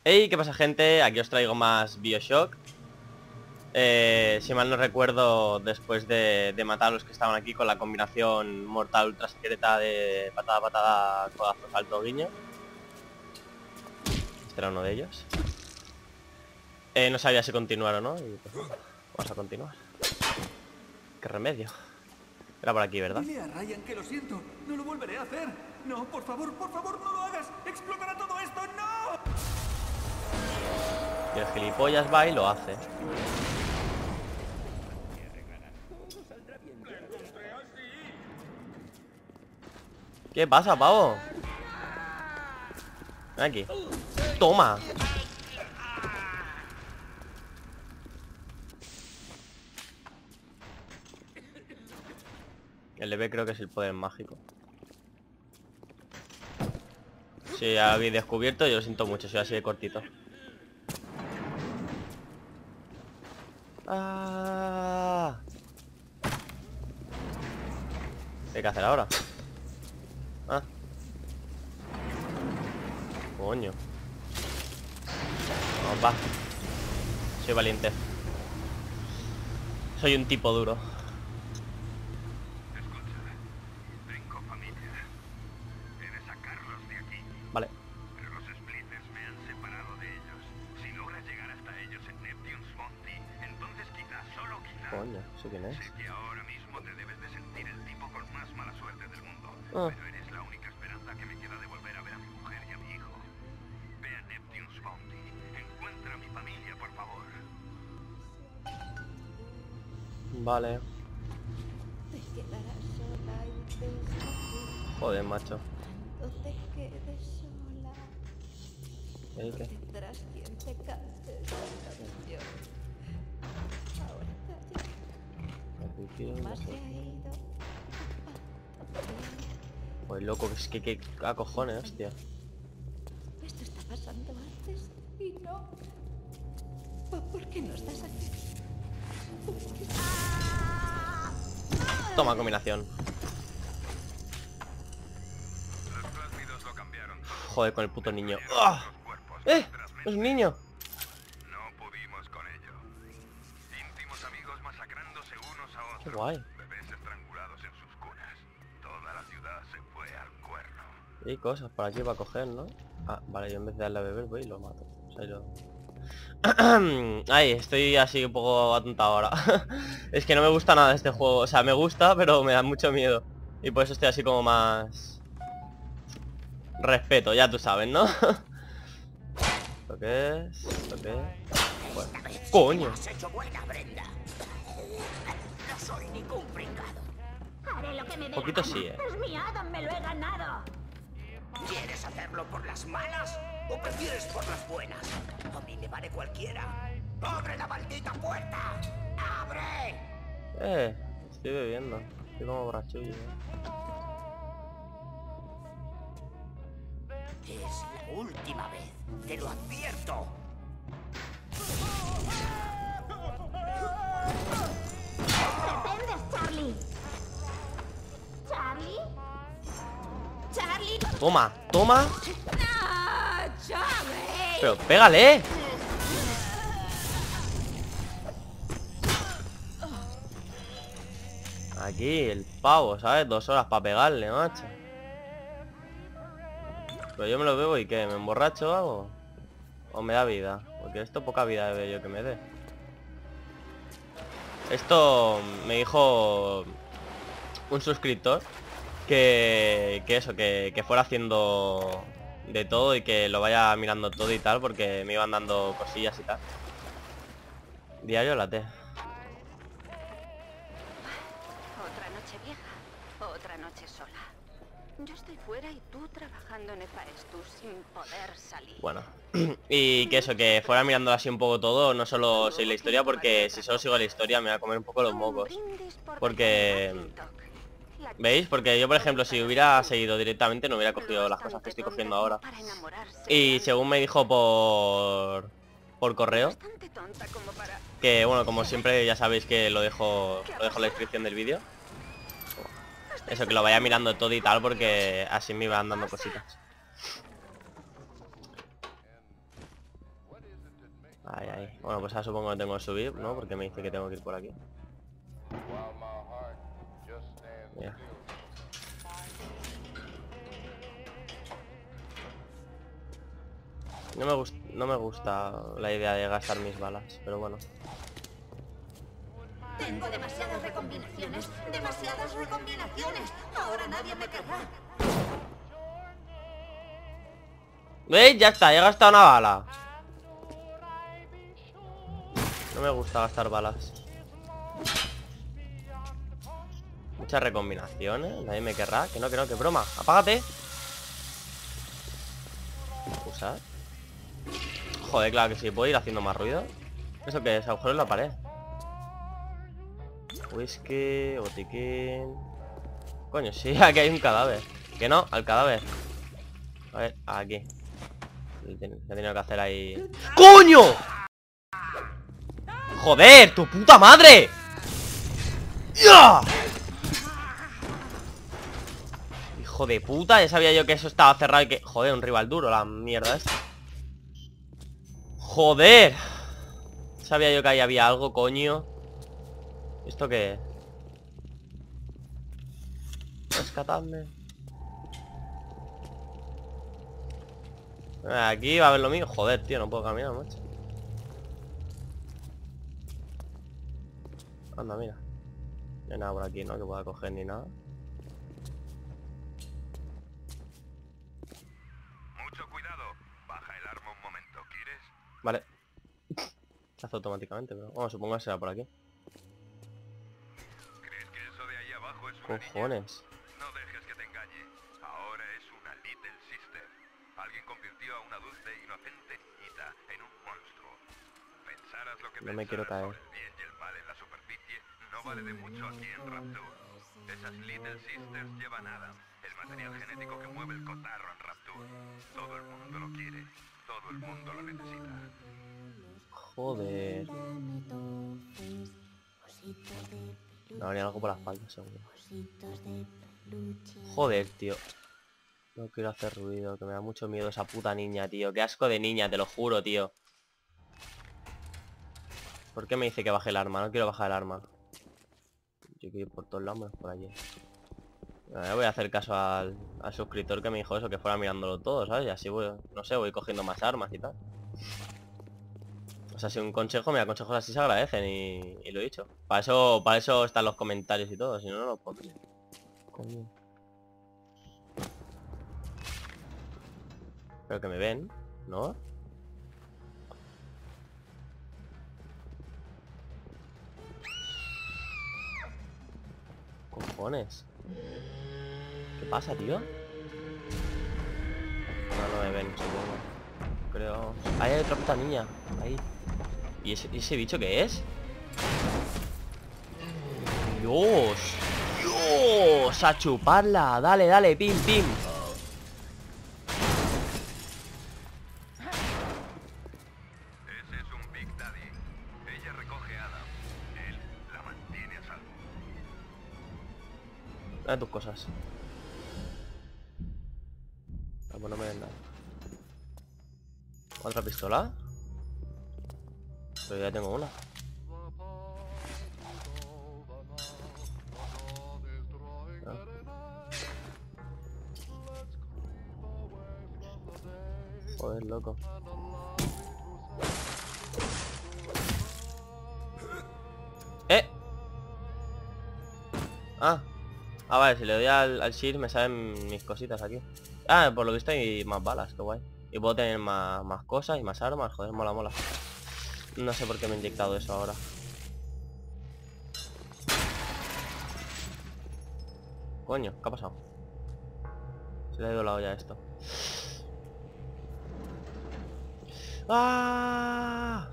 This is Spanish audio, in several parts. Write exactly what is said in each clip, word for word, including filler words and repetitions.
Hey, ¿qué pasa, gente? Aquí os traigo más BioShock. eh, Si mal no recuerdo, después de, de matar a los que estaban aquí con la combinación mortal ultra secreta de patada, patada, codazo, salto, guiño. Este era uno de ellos. eh, No sabía si continuar o no y pues, bueno, vamos a continuar. ¿Qué remedio? Era por aquí, ¿verdad? Dile a Ryan que lo siento, no lo volveré a hacer. No, por favor, por favor, no lo hagas. Explotará todo esto, no. Y el gilipollas va y lo hace. ¿Qué pasa, pavo? Ven aquí. ¡Toma! El E B creo que es el poder mágico. Si ya habéis descubierto, yo lo siento mucho, soy así de cortito. Ah. ¿Qué hay que hacer ahora? Ah. Coño. Vamos, va. Soy valiente. Soy un tipo duro. Escucha, tengo familia. He de sacarlos de aquí. Vale. Pero los splitters me han separado de ellos. Si logras llegar hasta ellos en Neptune's Bounty, entonces quizás, solo quizás... Coño, ¿eso quién es? Sé que ahora mismo te debes de sentir el tipo con más mala suerte del mundo. Ah. Pero eres la única esperanza que me queda de volver a ver a mi mujer y a mi hijo. Ve a Neptune's Bounty. Encuentra a mi familia, por favor. Vale. Te quedarás sola y desnuda. Joder, macho. Cuando te quedes sola, ¿Y qué? tendrás quien te cante esta canción. Ahora calla, más se ha ido. Pues loco, es que qué a cojones, hostia. Esto está pasando antes y no. ¿Por qué no estás aquí? Toma combinación. Los plásmidos lo cambiaron todo. Joder, con el puto niño. Destruyeron ¡Ah! nuestros cuerpos, ¡Eh! nuestras ¡Es mentes. un niño! No pudimos con ello. Íntimos amigos masacrándose unos a otros. Qué guay. Bebés estrangulados en sus cunas. Toda la ciudad se fue al cuerno. Y hay cosas por aquí para coger, ¿no? Ah, vale, yo en vez de darle a beber voy y lo mato. O sea, yo... Ay, estoy así un poco atontado ahora. Es que no me gusta nada este juego. O sea, me gusta, pero me da mucho miedo. Y por eso estoy así como más... respeto, ya tú sabes, ¿no? ¿Lo que es? ¿Lo que es? Bueno. ¡Coño! Has hecho buena, Brenda. No soy ningún pringado. Haré lo que me dé Poquito la gana. sí, eh. Es mi Adam, me lo he ganado. ¿Quieres hacerlo por las malas o prefieres por las buenas? A mí me vale cualquiera. ¡Abre la maldita puerta! ¡Abre! Eh, estoy bebiendo. Estoy como borrachullo, ¿eh? Es la última vez. Te lo advierto. ¡Pretendes, Charlie! ¿Charlie? ¡Charlie! Toma, toma. ¡No, Charlie! Pero pégale. Aquí, el pavo, ¿sabes? Dos horas para pegarle, macho. Pero yo me lo bebo y ¿qué? ¿Me emborracho o algo? ¿O me da vida? Porque esto poca vida veo yo que me dé. Esto me dijo un suscriptor que, que eso, que, que fuera haciendo de todo y que lo vaya mirando todo y tal, porque me iban dando cosillas y tal. Diario late. Otra noche vieja, otra noche sola. Yo estoy fuera y tú trabajando en Efaestus sin poder salir. Bueno, y que eso, que fuera mirando así un poco todo, no solo seguir la historia, porque si solo sigo la historia me va a comer un poco los mocos. Porque... ¿Veis? Porque yo, por ejemplo, si hubiera seguido directamente no hubiera cogido las cosas que estoy cogiendo ahora. Y según me dijo por... por correo, que bueno, como siempre ya sabéis que lo dejo, lo dejo en la descripción del vídeo. Eso, que lo vaya mirando todo y tal, porque así me iban dando cositas. Ahí, ahí. Bueno, pues ahora supongo que tengo que subir, ¿no? Porque me dice que tengo que ir por aquí. Mira. No me gusta, no me gusta la idea de gastar mis balas, pero bueno. Tengo demasiadas recombinaciones, demasiadas recombinaciones. Ahora nadie me querrá. ¿Veis? Ya está, he gastado una bala. No me gusta gastar balas. Muchas recombinaciones, nadie me querrá. Que no, que no, que broma. Apágate. Usar. Joder, claro que sí, puedo ir haciendo más ruido. ¿Eso qué es? Agujero en la pared. Whisky, botiquín. Coño, sí, aquí hay un cadáver. Que no, al cadáver. A ver, aquí. He tenido que hacer ahí. ¡Coño! ¡Joder! ¡Tu puta madre! ¡Ya! Hijo de puta, ya sabía yo que eso estaba cerrado y que... Joder, un rival duro, la mierda esta. ¡Joder! Sabía yo que ahí había algo, coño. ¿Esto qué es? Rescatadme. Aquí va a haber lo mío. Joder, tío, no puedo caminar, macho. Anda, mira. No hay nada por aquí, ¿no? Que pueda coger ni nada. Mucho cuidado. Baja el arma un momento, ¿quieres? Vale. Se hace automáticamente, pero... Bueno, supongo que será por aquí. ¿Crees que eso de ahí abajo es una Cojones. niña? No dejes que te engañe. Ahora es una Little Sister. Alguien convirtió a una dulce e inocente niñita en un monstruo. Pensaras lo que No me quiero pensaras caer. sobre el bien y el mal en la superficie, no vale de mucho aquí en Rapture. Esas Little Sisters llevan Adam, el material genético que mueve el cotarro en Rapture. Todo el mundo lo quiere. Todo el mundo lo necesita. Joder. Me habría algo por la espalda, seguro. Joder, tío. No quiero hacer ruido, que me da mucho miedo esa puta niña, tío. Qué asco de niña, te lo juro, tío. ¿Por qué me dice que baje el arma? No quiero bajar el arma. Yo quiero ir por todos lados, menos por allí. Bueno, voy a hacer caso al, al suscriptor que me dijo eso, que fuera mirándolo todo, ¿sabes? Y así voy, no sé, voy cogiendo más armas y tal. O sea, si un consejo, mira, consejos así se agradecen y, y lo he dicho. Para eso, para eso están los comentarios y todo, si no, no los pondría. Coño. Pero que me ven, ¿no? Cojones. ¿Qué pasa, tío? No, no me ven, supongo. Creo... Ahí hay otra puta niña. Ahí. ¿Y ese, ese bicho qué es? Dios. Dios. A chuparla. Dale, dale. Pim, pim. Ese es un Big Daddy. Ella recoge a Adam. Él la mantiene a salvo. Dame tus cosas. Ah, pues no me den nada. ¿Otra pistola? Pero ya tengo una. Ah. Joder, loco. ¡Eh! Ah. Ah, vale, si le doy al, al shift me salen mis cositas aquí. Ah, por lo visto hay más balas, qué guay. Y puedo tener más, más cosas y más armas, joder, mola, mola. No sé por qué me he inyectado eso ahora. Coño, ¿qué ha pasado? Se le ha ido la olla a esto. ¡Ah!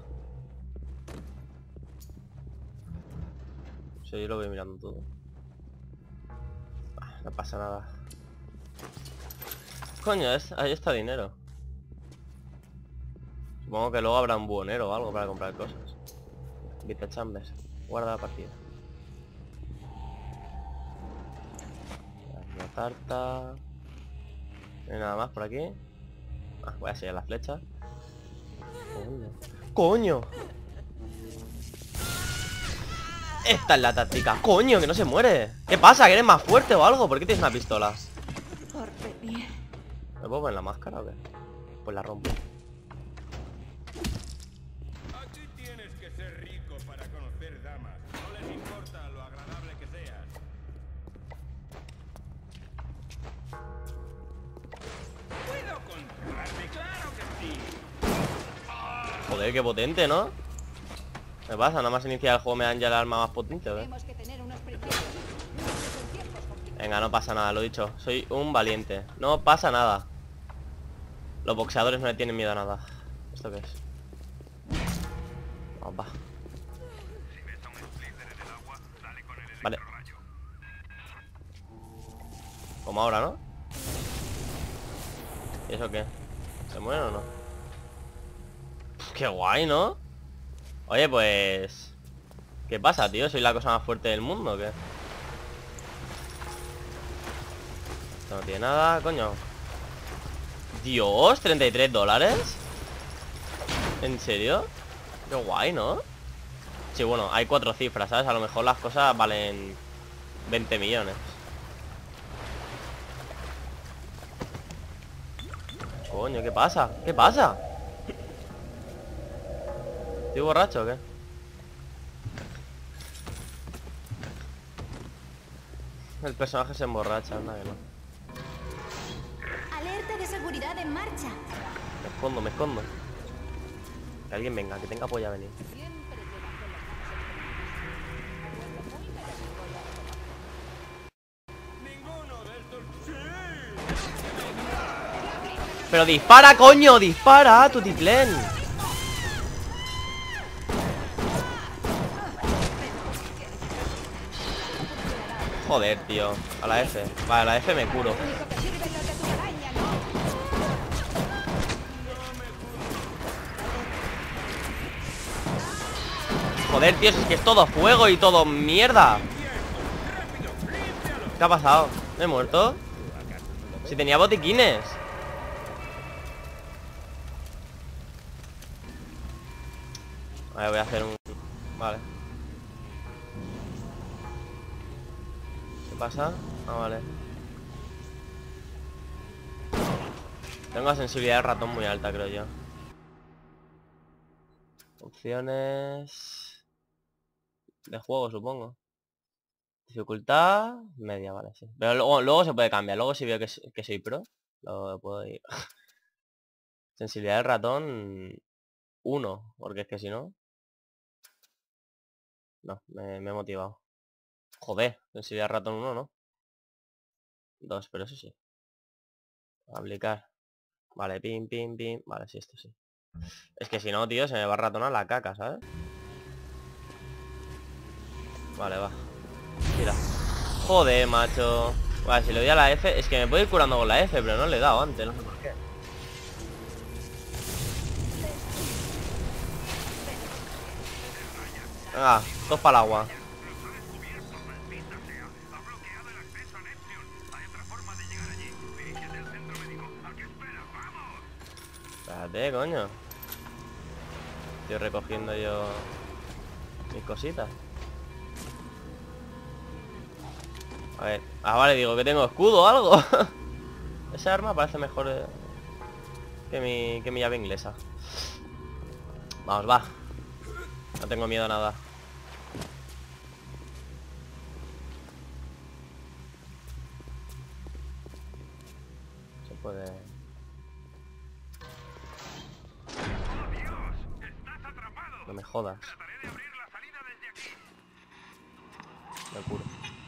Sí, yo lo voy mirando todo. Ah, no pasa nada. Coño, es, ahí está dinero. Supongo que luego habrá un buhonero o algo para comprar cosas. Vita Chambers. Guarda la partida. Una tarta. No hay nada más por aquí. Ah, voy a seguir la flecha. Coño. Esta es la táctica. Coño, que no se muere. ¿Qué pasa? ¿Que eres más fuerte o algo? ¿Por qué tienes una pistola? Por venir. ¿Me puedo poner la máscara o qué? Pues la rompo. Aquí tienes que ser rico para conocer damas. No les importa lo agradable que seas. ¿Puedo controlarme? ¡Claro que sí! Joder, qué potente, ¿no? ¿Qué pasa? Nada más iniciar el juego me dan ya el arma más potente, ¿o qué? Tenemos que tener unos principios. Son tiempos complicados. Venga, no pasa nada, lo he dicho. Soy un valiente. No pasa nada. Los boxeadores no le tienen miedo a nada. ¿Esto qué es? Vamos, va. Si ves a un Splitter en el agua, dale con el Vale. electrorrayo. Como ahora, ¿no? ¿Y eso qué? ¿Se muere o no? Pff, qué guay, ¿no? Oye, pues... ¿Qué pasa, tío? ¿Soy la cosa más fuerte del mundo o qué? Esto no tiene nada, coño. Dios, ¿treinta y tres dólares? ¿En serio? Qué guay, ¿no? Sí, bueno, hay cuatro cifras, ¿sabes? A lo mejor las cosas valen veinte millones. Coño, ¿qué pasa? ¿Qué pasa? ¿Estoy borracho o qué? El personaje se emborracha, anda que no. Alerta de seguridad en marcha. Me escondo, me escondo. Que alguien venga, que tenga polla a venir. Ninguno de estos... ¡Sí! Pero dispara, coño, dispara, tu tiplén. Joder, tío. A la F. Vale, a la F me curo. Joder, tío, si es que es todo fuego y todo mierda. ¿Qué ha pasado? ¿Me he muerto? Si tenía botiquines. Vale, voy a hacer un... Vale. ¿Qué pasa? Ah, vale. Tengo la sensibilidad del ratón muy alta, creo yo. Opciones... de juego, supongo. Dificultad... media, vale, sí. Pero luego, luego se puede cambiar. Luego si veo que, que soy pro, lo puedo ir. Sensibilidad del ratón... uno, porque es que si no... No, me, me he motivado. Joder, sensibilidad del ratón uno, ¿no? Dos, pero eso sí. Aplicar. Vale, pim, pim, pim. Vale, sí, esto sí. Es que si no, tío, se me va a ratonar la caca, ¿sabes? Vale, va. Tira. Joder, macho. Vale, si le doy a la F... Es que me puedo ir curando con la F, pero no le he dado antes, no sé por qué. Venga, dos para el agua. Espérate, coño. Estoy recogiendo yo mis cositas. A ver. Ah, vale, digo que tengo escudo o algo. Ese arma parece mejor eh, que mi, que mi llave inglesa. Vamos, va. No tengo miedo a nada. Se puede... No me jodas. Me curo.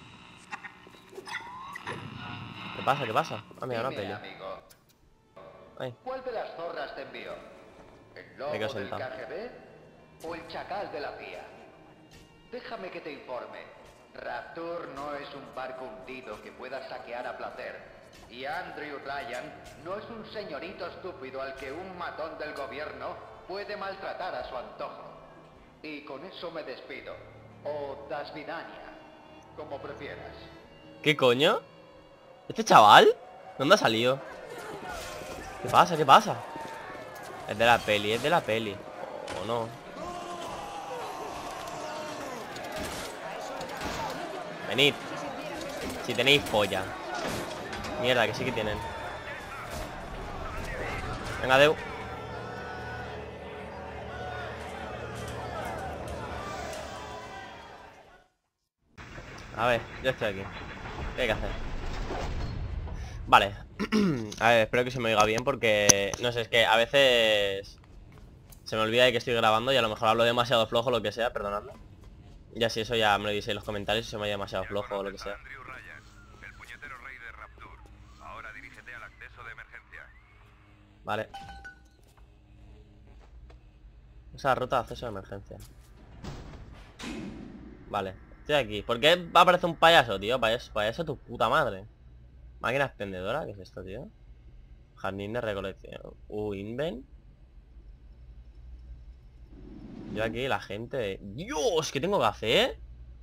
¿Qué pasa? ¿Qué pasa? Ah, mira, una peli. Ay. ¿Cuál de las zorras te envió? ¿El lobo Me quedo del sentado. K G B o el chacal de la C I A? Déjame que te informe. Rapture no es un barco hundido que pueda saquear a placer. Y Andrew Ryan no es un señorito estúpido al que un matón del gobierno puede maltratar a su antojo. Y con eso me despido. O das vidania, como prefieras. ¿Qué coño? ¿Este chaval? ¿Dónde ha salido? ¿Qué pasa? ¿Qué pasa? Es de la peli, es de la peli. ¿O no? Venid. Si tenéis polla. Mierda, que sí que tienen. Venga, Deu. A ver, yo estoy aquí. ¿Qué hay que hacer? Vale. A ver, espero que se me oiga bien porque... No sé, es que a veces... Se me olvida de que estoy grabando y a lo mejor hablo demasiado flojo o lo que sea, perdonadme. Ya si eso ya me lo dice en los comentarios si se me oye demasiado flojo o lo que sea. Andrew Ryan, el puñetero rey de Rapture. Ahora dirígete al acceso de emergencia. Vale. Esa ruta de acceso de emergencia. Vale, estoy aquí. ¿Por qué aparece un payaso, tío? Payaso, payaso tu puta madre. Máquina expendedora, ¿qué es esto, tío? Jardín de recolección. Uh, Inven. Yo aquí, la gente... ¡Dios! ¿Qué tengo que hacer?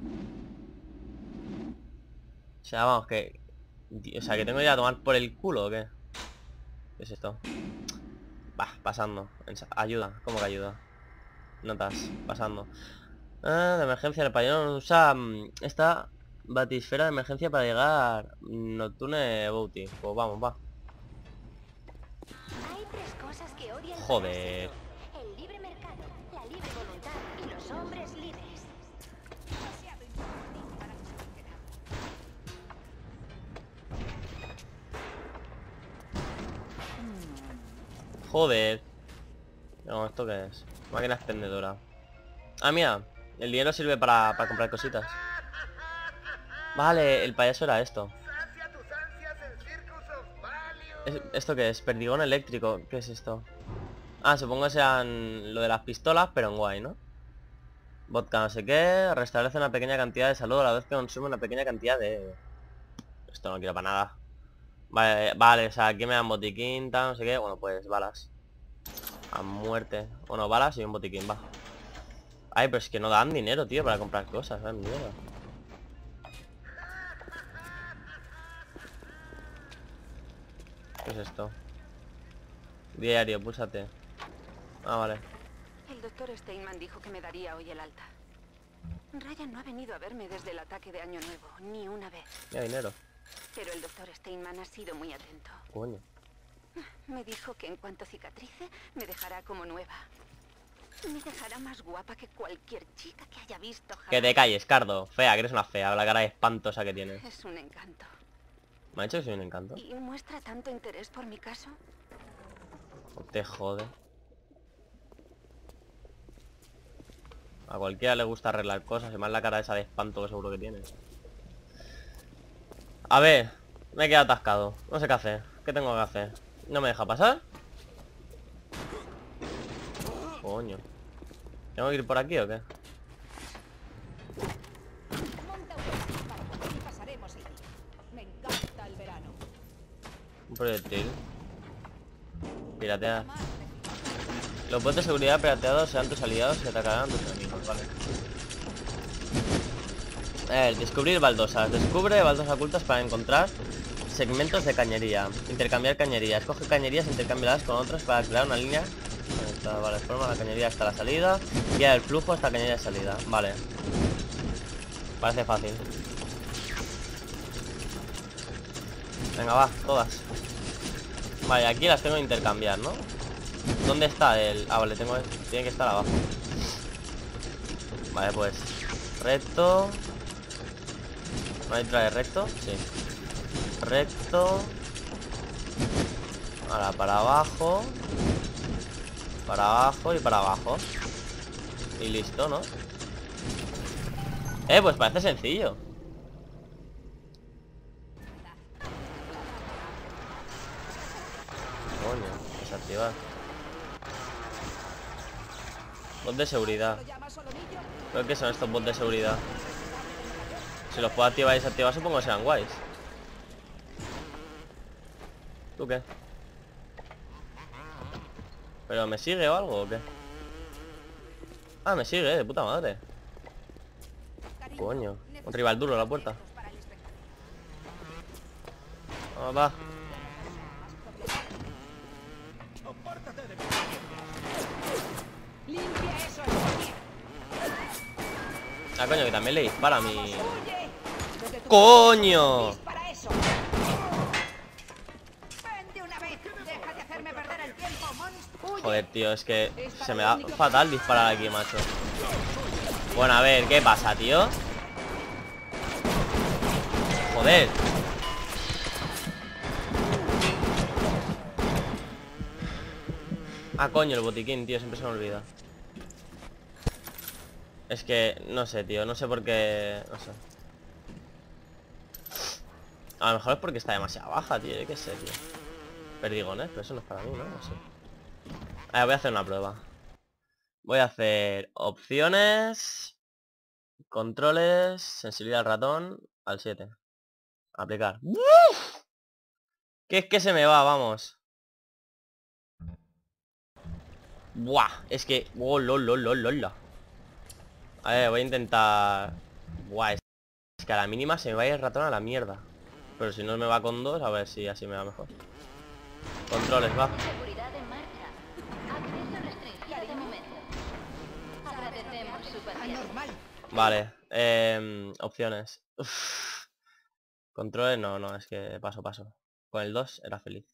O sea, vamos, que... O sea, que tengo ya a tomar por el culo, ¿o qué? ¿Qué es esto? Va, pasando. Ayuda, ¿cómo que ayuda? Notas, pasando. Ah, de emergencia, el payón usa mm, esta batisfera de emergencia para llegar Nocturne Bouti. Pues vamos, va. Hay tres cosas que odian Joder. el libre mercado, la libre voluntad y los hombres libres. Joder. No, ¿esto qué es? Máquina expendedora. Ah, mira. El dinero sirve para, para comprar cositas. Vale, el payaso era esto. ¿Es, ¿Esto qué es? Perdigón eléctrico. ¿Qué es esto? Ah, supongo que sean lo de las pistolas, pero en guay, ¿no? Vodka no sé qué. Restablece una pequeña cantidad de salud a la vez que consume una pequeña cantidad de... Esto no quiero para nada. Vale, vale, o sea, aquí me dan botiquín, tal, no sé qué. Bueno, pues balas. A muerte. Bueno, balas y un botiquín, va. Ay, pero es que no dan dinero, tío, para comprar cosas, ¿sabes? Mierda. ¿Qué es esto? Diario, púlsate. Ah, vale. El doctor Steinman dijo que me daría hoy el alta. Ryan no ha venido a verme desde el ataque de Año Nuevo, ni una vez. Ya dinero. Pero el doctor Steinman ha sido muy atento. Coño. Me dijo que en cuanto cicatrice, me dejará como nueva. Me dejará más guapa que cualquier chica que haya visto jamás. Que te calles, Cardo. Fea, que eres una fea, la cara espantosa que tienes. Es un encanto. ¿Me ha dicho que soy un encanto? ¿Y muestra tanto interés por mi caso? Te jode. A cualquiera le gusta arreglar cosas, y más la cara esa de espanto que seguro que tiene. A ver, me he quedado atascado. No sé qué hacer. ¿Qué tengo que hacer? ¿No me deja pasar? Coño. ¿Tengo que ir por aquí o qué? Monta un para y pasaremos el día. Me encanta el verano. Un proyectil. Piratea. Los bots de seguridad pirateados serán tus aliados y atacarán a tus enemigos, vale. Eh, descubrir baldosas. Descubre baldosas ocultas para encontrar segmentos de cañería. Intercambiar cañería. Escoge cañerías e intercambiarlas con otras para crear una línea. Está, vale, forma la cañería hasta la salida. Guía el flujo hasta la cañería de salida. Vale. Parece fácil. Venga, va, todas. Vale, aquí las tengo que intercambiar, ¿no? ¿Dónde está el...? Ah, vale, tengo... Tiene que estar abajo. Vale, pues... Recto... ¿No hay trae recto? Sí. Recto... Ahora para abajo... Para abajo y para abajo. Y listo, ¿no? Eh, pues parece sencillo. Coño, desactivar. Bots de seguridad. ¿Pero qué son estos bots de seguridad? Si los puedo activar y desactivar, supongo que serán guays. ¿Tú qué? ¿Pero me sigue o algo o qué? Ah, me sigue, de puta madre. Coño, un rival duro a la puerta. Vamos, va. Limpia Ah, coño, que también le dispara a mi... ¡Coño! Joder, tío, es que se me da fatal disparar aquí, macho. Bueno, a ver, ¿qué pasa, tío? Joder. Ah, coño, el botiquín, tío, siempre se me olvida. Es que, no sé, tío, no sé por qué... No sé. A lo mejor es porque está demasiado baja, tío, yo qué sé, tío. Perdigones, pero eso no es para mí, ¿no? No sé. A ver, voy a hacer una prueba. Voy a hacer opciones, controles, sensibilidad al ratón, al siete. Aplicar. ¡Uf! ¿Qué es que se me va? Vamos. Buah, es que... Oh, lol, lol, lol, lol. A ver, voy a intentar... Buah, es que a la mínima se me va a ir el ratón a la mierda. Pero si no me va con dos, a ver si así me va mejor. Controles, va. Seguridad en marcha. Acceso restringido de momento. Agradecemos su paciencia. Vale, eh, opciones. Uf. Controles, no, no, es que paso, paso. Con el dos era feliz.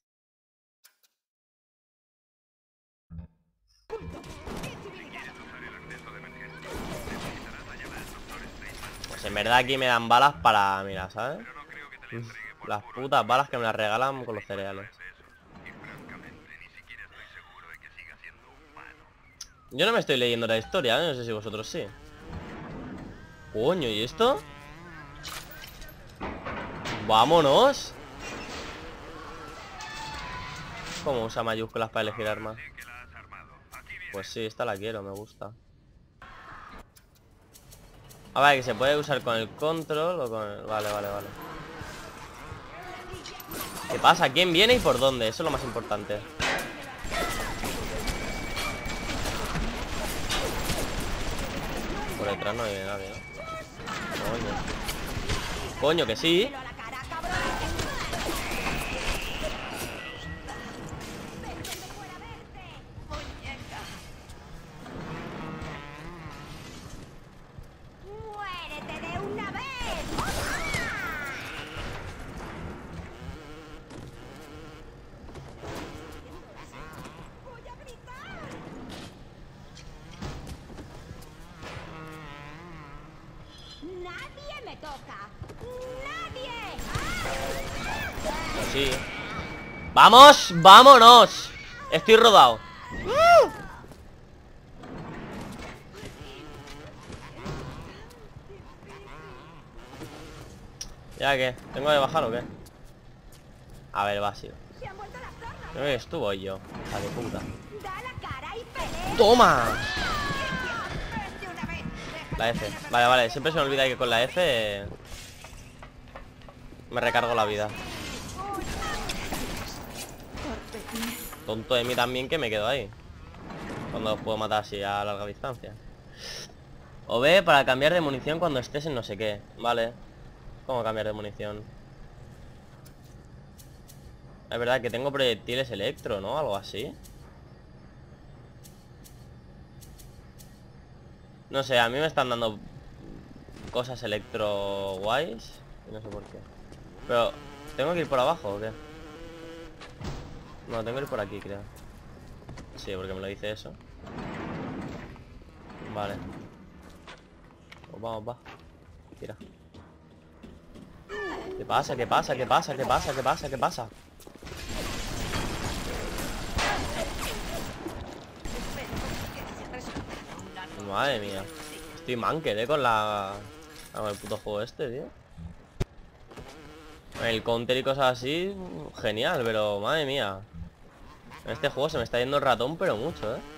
Pues en verdad aquí me dan balas para... Mira, ¿sabes? Uf, las putas balas que me las regalan con los cereales. Yo no me estoy leyendo la historia, ¿eh? No sé si vosotros sí. Coño, ¿y esto? ¡Vámonos! ¿Cómo usa mayúsculas para elegir armas? Pues sí, esta la quiero, me gusta. A ver, que se puede usar con el control o con el... Vale, vale, vale. ¿Qué pasa? ¿Quién viene y por dónde? Eso es lo más importante. Por detrás no viene nadie, ¿no? Coño. Coño, que sí. ¡Nadie me toca! ¡Nadie! Sí. ¡Vamos! ¡Vámonos! Estoy rodado. ¿Ya qué? ¿Tengo que bajar o qué? A ver, vacío. Creo que estuvo yo. Hija de puta. ¡Toma! La F. Vale, vale. Siempre se me olvida que con la F eh, me recargo la vida. Tonto de mí también que me quedo ahí cuando los puedo matar así a larga distancia. O B para cambiar de munición cuando estés en no sé qué. Vale. ¿Cómo cambiar de munición? Es verdad que tengo proyectiles electro, ¿no? Algo así. No sé, a mí me están dando cosas electro guays y no sé por qué. Pero, ¿tengo que ir por abajo o qué? No, tengo que ir por aquí, creo. Sí, porque me lo dice eso. Vale. Pues vamos, va. Tira. ¿Qué pasa? ¿Qué pasa? ¿Qué pasa? ¿Qué pasa? ¿Qué pasa? ¿Qué pasa? Madre mía. Estoy manquer, eh, con la... con el puto juego este, tío. El counter y cosas así, genial, pero madre mía. En este juego se me está yendo el ratón, pero mucho, eh.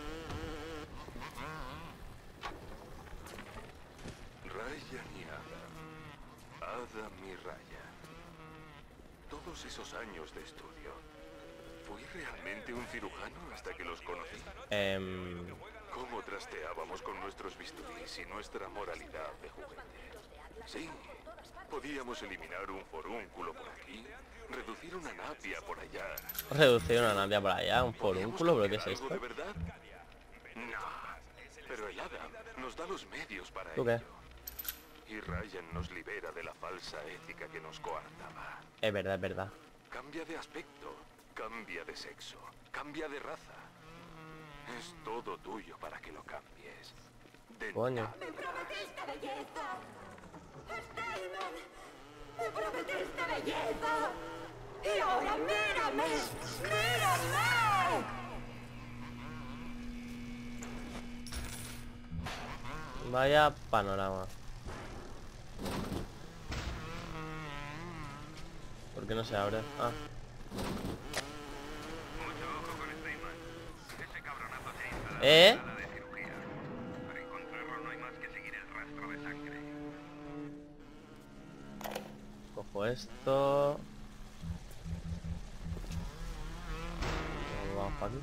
Raya mi hada, hada mi raya. Todos esos años de estudio, ¿fui realmente un cirujano hasta que los conocí? Eh... ¿Cómo trasteábamos con nuestros bisturís y nuestra moralidad de juguete? Sí, podíamos eliminar un forúnculo por aquí, reducir una napia por allá. Reducir una napia por allá, un forúnculo, ¿pero qué es esto? ¿De verdad? No. Pero el Adam nos da los medios para ¿Tú qué? ello. Y Ryan nos libera de la falsa ética que nos coartaba. Es verdad, es verdad. Cambia de aspecto, cambia de sexo, cambia de raza. Es todo tuyo para que lo cambies. De Coño. ¡Me prometiste belleza! ¡Steinman! ¡Me prometiste belleza! ¡Y ahora mírame! ¡Mírame! Vaya panorama. ¿Por qué no se abre? Ah. Mucho ojo con Steinman. Ese cabronazo se ha instalado ¿Eh? en la sala de cirugía. Para encontrarlo no hay más que seguir el rastro de sangre. Cojo esto. Vamos para aquí.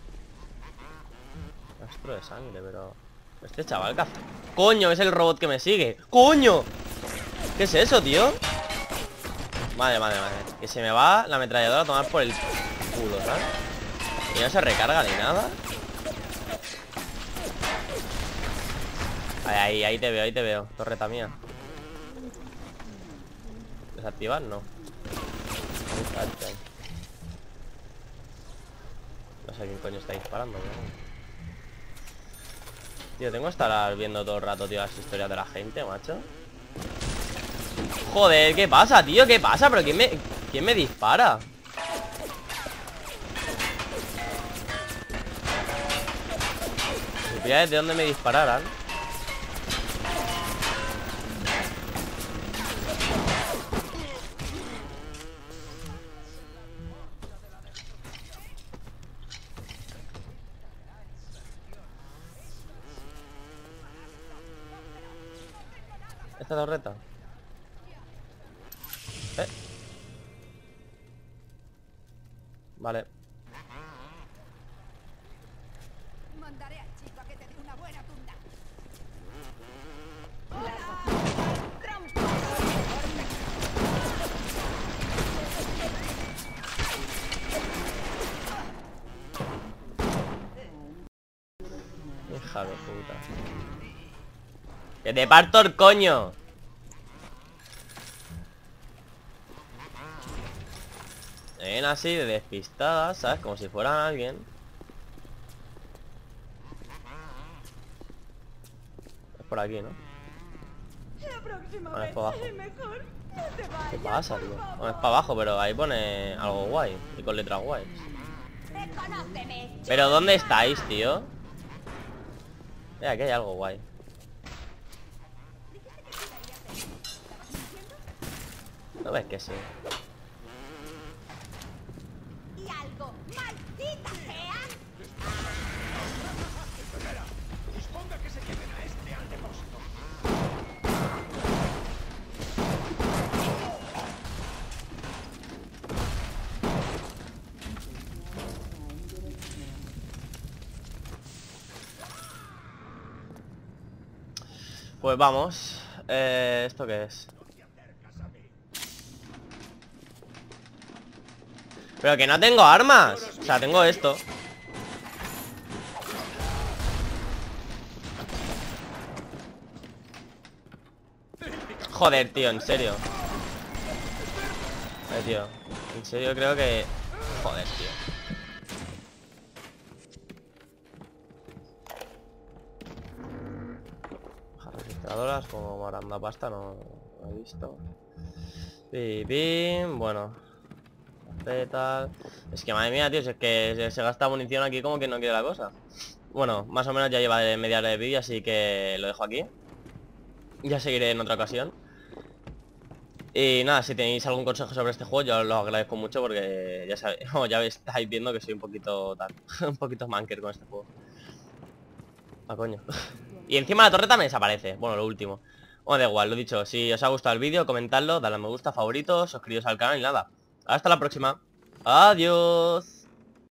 Rastro de sangre, pero... Este chaval, ¿qué hace? ¡Coño! Es el robot que me sigue. ¡Coño! ¿Qué es eso, tío? Madre, madre, madre. Que se me va la ametralladora a tomar por el culo, ¿sabes? Y no se recarga ni nada. Ahí, ahí, ahí te veo, ahí te veo. Torreta mía. ¿Desactivar? No. No sé quién coño está disparando, ¿no? Tío, tengo que estar viendo todo el rato, tío, las historias de la gente, macho. Joder, ¿qué pasa, tío? ¿Qué pasa? ¿Pero quién me, quién me dispara? Supiera desde dónde me dispararan. Esta torreta. Eh. Vale. Mandaré al chico a que te dé una buena tunda. Hija de puta. ¡Que te parto el coño! Ven así de despistadas, ¿sabes? Como si fueran alguien. Es por aquí, ¿no? La próxima Bueno, es vez para abajo. seré mejor. No te ¿Qué vayas, pasa, por tío? favor. Bueno, es para abajo, pero ahí pone algo guay. Y con letras guays. Reconóceme. ¿Pero dónde estáis, tío? Mira, aquí hay algo guay. ¿No ves que sí? Y algo, maldita sea. Disponga que se lleven a este al depósito. Pues vamos. Eh, ¿Esto qué es? Pero que no tengo armas. O sea, tengo esto. Joder, tío, en serio. Eh, tío. En serio creo que... Joder, tío. Registradoras, como maranda pasta, no, no he visto. Pim, pim, bueno. Tal. Es que madre mía, tío, si es que se, se gasta munición aquí como que no quiere la cosa. Bueno, más o menos ya lleva de media hora de vídeo, así que lo dejo aquí. Ya seguiré en otra ocasión. Y nada, si tenéis algún consejo sobre este juego, yo os lo agradezco mucho porque ya sabéis, oh, ya estáis viendo que soy un poquito tal, un poquito manker con este juego. Ah, coño. Y encima la torreta me desaparece. Bueno, lo último. Bueno, da igual, lo dicho. Si os ha gustado el vídeo, comentadlo, dadle a me gusta, favoritos, suscribiros al canal y nada. Hasta la próxima. Adiós.